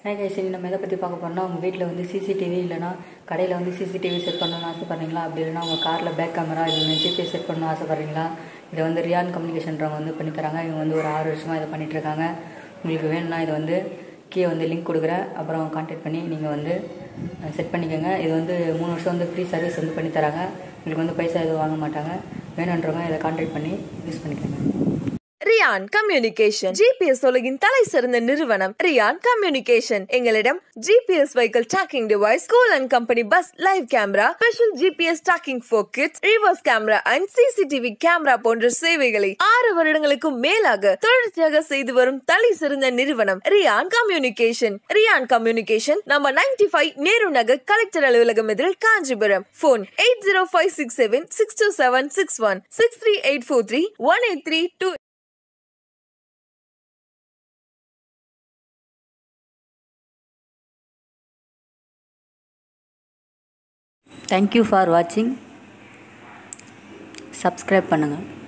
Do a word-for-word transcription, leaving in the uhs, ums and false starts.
Hi guys, we will see the C C T V இல்லனா கடையில வந்து C C T V set பண்ணனும்னு ஆசைப்படுறீங்களா அப்படி இல்லனா உங்க கார்ல பேக் கேமரா இல்லனா G P S செட் பண்ணனும்னு ஆசைப்படுறீங்களா இத வந்து RAYYAN கம்யூனிகேஷன்றவங்க வந்து பண்ணி தராங்க இவங்க வந்து ஒரு ஆறு வருஷமா இத பண்ணிட்டு இருக்காங்க உங்களுக்கு வேணும்னா இது வந்து கீழ வந்து லிங்க் கொடுக்கிறேன் அப்புறம் कांटेक्ट பண்ணி நீங்க வந்து செட் பண்ணிக்கங்க இது வந்து மூணு வருஷம் வந்து ஃப்ரீ சர்வீஸ் வந்து பண்ணி தராங்க உங்களுக்கு வந்து பைசா எதுவும் வாங்க மாட்டாங்க வேணும்ன்றவங்க இத कांटेक्ट பண்ணி யூஸ் பண்ணிக்கங்க RAYYAN Communication G P S உலகின் தலை சிறந்த நிறுவனம் RAYYAN Communication எங்களிடம் G P S vehicle tracking device school and company bus live camera special G P S tracking for kids reverse camera and C C T V camera போன்ற சேவைகளை ஆறு வருடங்களுக்கு மேலாக தொடர்ச்சியாக செய்து வரும் தலை சிறந்த நிறுவனம் RAYYAN Communication RAYYAN Communication number ninety-five Nehru Nagar collector அலுவலகம் எதிரில் Kanchipuram phone eight zero five six seven six two seven six one six three eight four three one eight three two. Thank you for watching. Subscribe பண்ணுங்க